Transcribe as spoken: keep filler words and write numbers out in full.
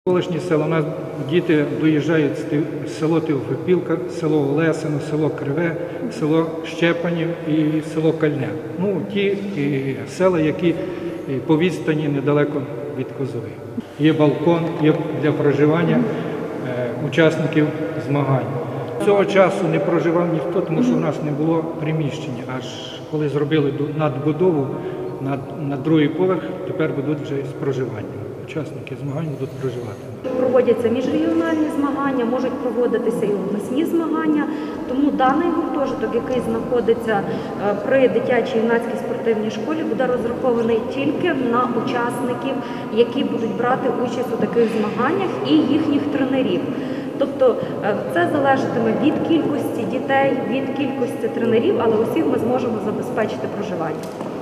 Колишні села, у нас діти доїжджають з село Теофіпілка, село Олесино, село Криве, село Щепанів і село Кальне. Ну, ті і села, які по відстані недалеко від Козови. Є балкон, є для проживання е, учасників змагань. Цього часу не проживав ніхто, тому що в нас не було приміщення. Аж коли зробили надбудову на, на другий поверх, тепер будуть вже з проживанням. Учасники змагань будуть проживати. Проводяться міжрегіональні змагання, можуть проводитися і обласні змагання. Тому даний гуртожиток, який знаходиться при дитячій юнацькій спортивній школі, буде розрахований тільки на учасників, які будуть брати участь у таких змаганнях, і їхніх тренерів. Тобто це залежатиме від кількості дітей, від кількості тренерів, але усіх ми зможемо забезпечити проживання.